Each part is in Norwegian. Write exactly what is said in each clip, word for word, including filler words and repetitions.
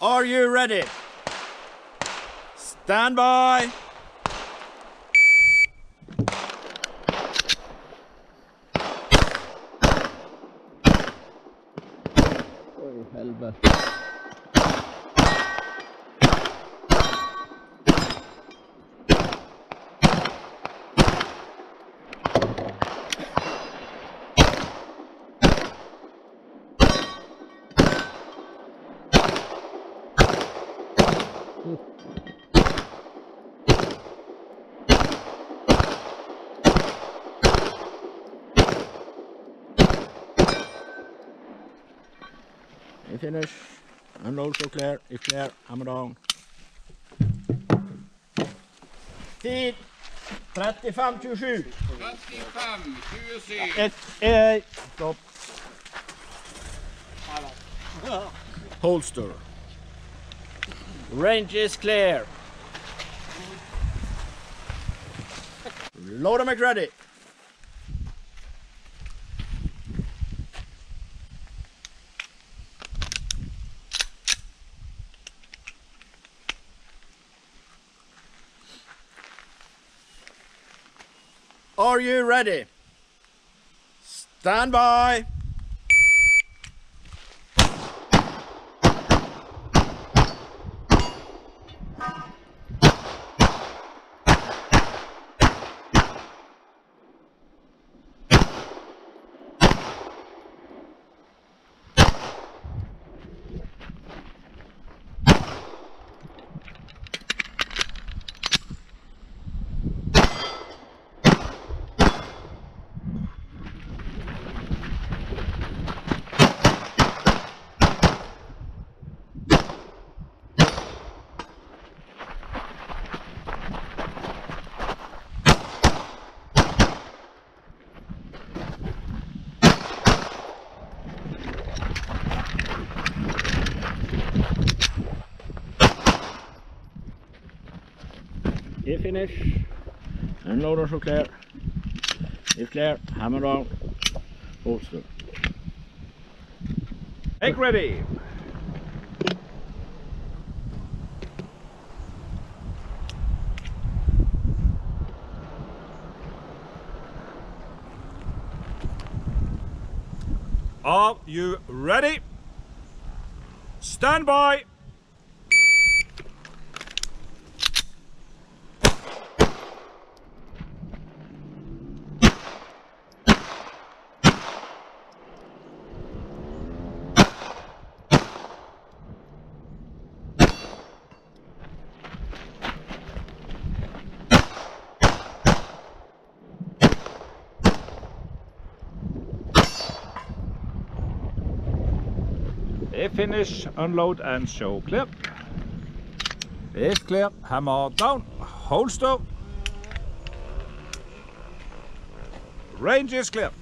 Are you ready? Stand by. Oj, helvete. You finish. Unload so clear. If clear, hammer down. Tid trettifem tjuesju. trettifem tjuesju. Ett, ett, stopp. Holster. Range is clear. Load them ready. Are you ready? Stand by. You finish. Unload so clear. If clear, hammer down. Holster. Make ready. Are you ready? Stand by. If finish, unload and show clear. If clear, hammer down, holster. Range is clear.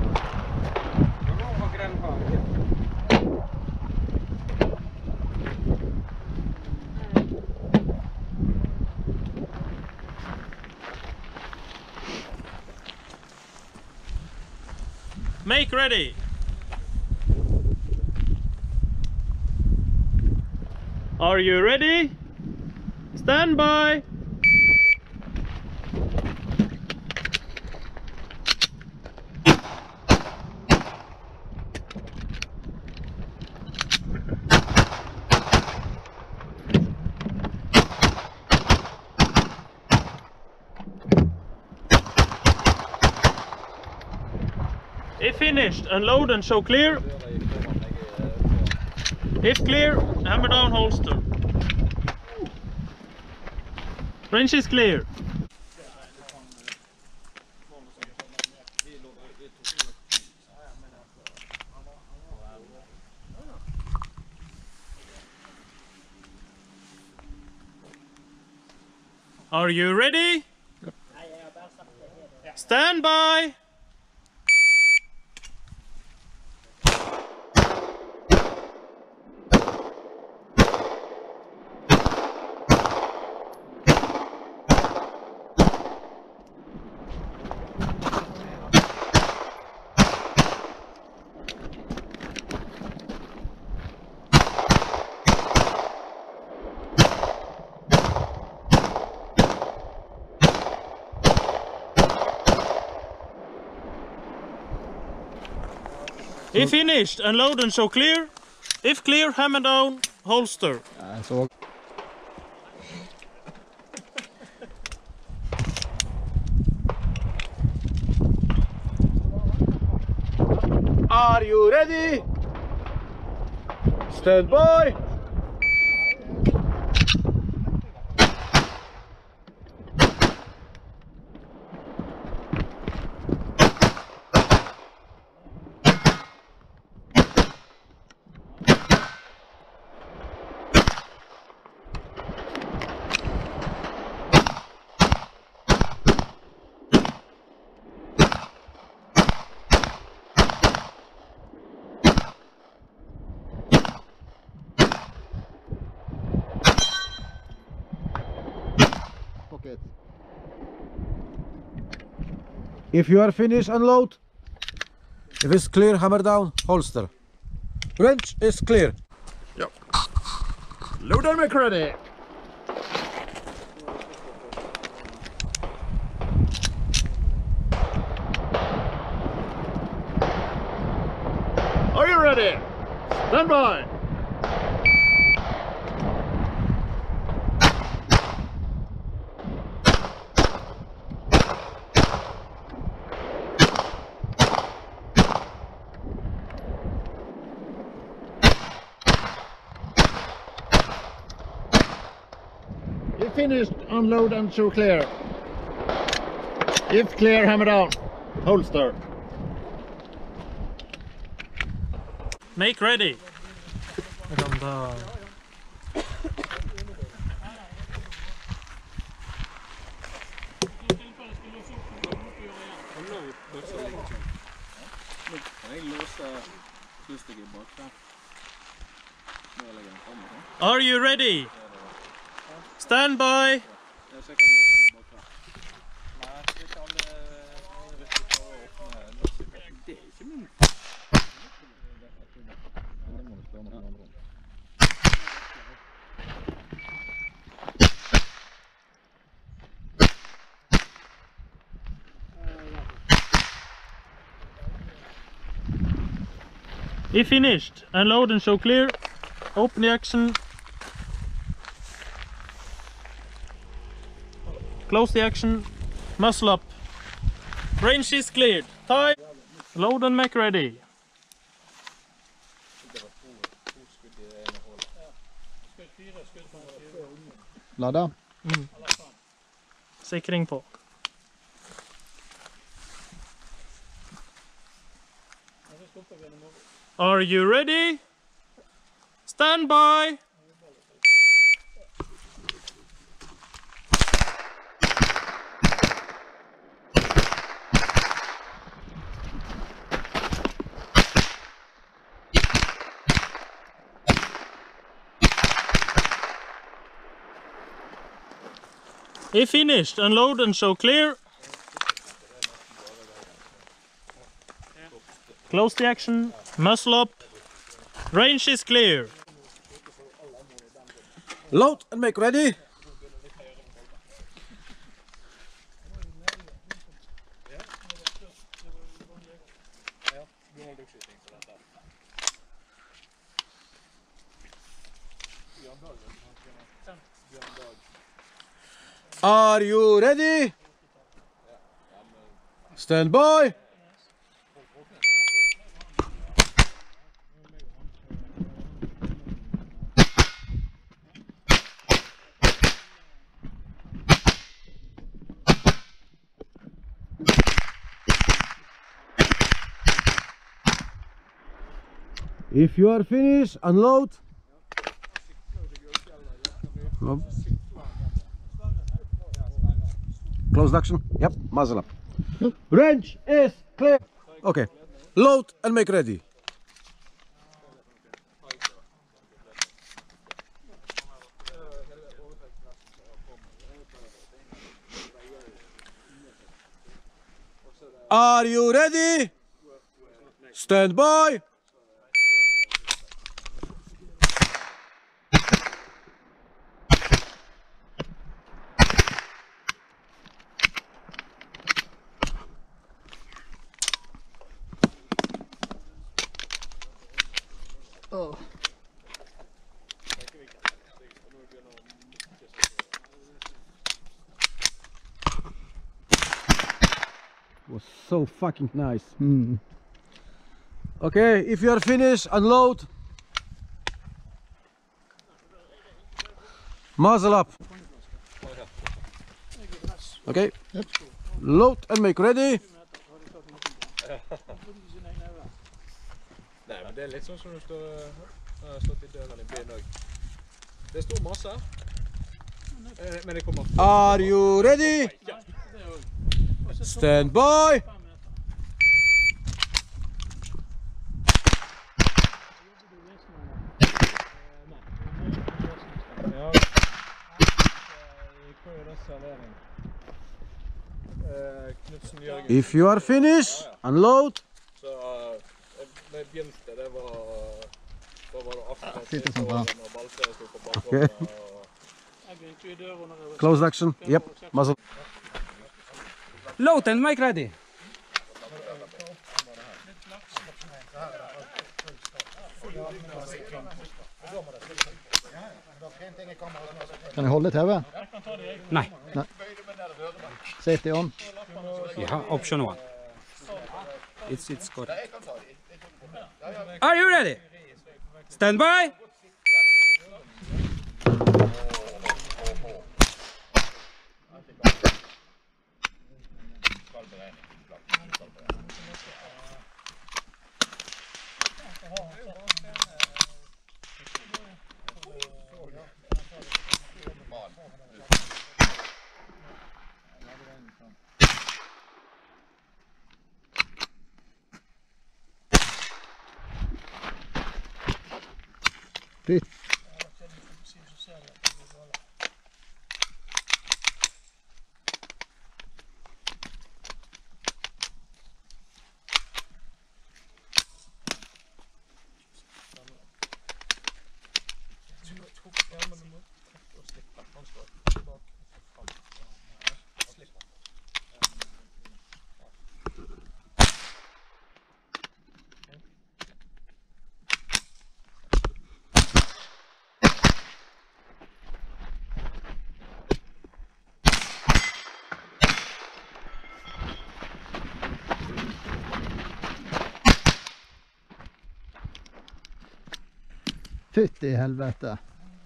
Make ready. Are you ready? Stand by. If finished, unload and show clear. If clear, hammer down holster. Range is clear. Are you ready? Stand by. If finished, unload and show clear. If clear, hammer down, holster. Jeg så. Are you ready? Stand by. Pocket. If you are finished, unload. If it's clear, hammer down, holster. Wrench is clear. Yep. Load and make ready. Are you ready? Stand by. If finished, unload and show clear. If clear, hammer down. Holster. Make ready. Jeg kan ta... Are you ready? Stand by. If finished, unload and show clear. Open the action. Close the action. Muscle up. Range is cleared. Tie. Load and make ready. Ladda. Mm. Sikring på. Are you ready? Stand by. If finished, unload and show clear. Close the action, muscle up, range is clear. Load and make ready. Are you ready? Stand by. If you are finished, unload. No. Closed action. Yep, muzzle up. Range is clear. Okay. Load and make ready. Are you ready? Stand by. Was so fucking nice. Mm. Okay, if you are finished, unload. Muzzle up. Okay. Yep. Load and make ready. Nei, men det er litt sånn som du står, har stått i døren i byen også. Det står masse. Eh, Men det kommer... Are you ready? Stand by. Ja. Jeg prøver det servering. Eh, Knudsen Jørgen. If you are finished, unload. Så det begynte, det var... Da var det akkurat Sitter sånn bra. og Balse stod på bakrommet og... Closed action. Yep. Muzzle. Load and make ready. Kan jeg holde T V? Nei. Safety on. Yeah, option one. It's it's good. Are you ready? Stand by. Fytt. Fytti helvete.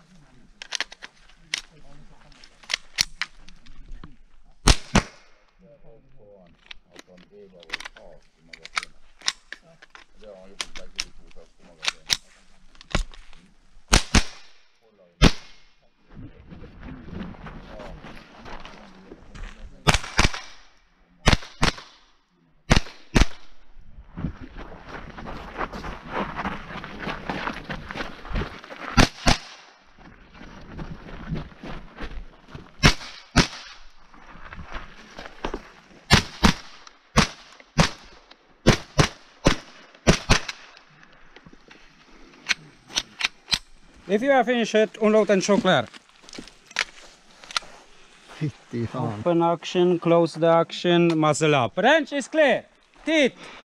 If you are finished, unload and show clear. Fytti faen. Open action, close the action, muzzle up. Range is clear. Teeth.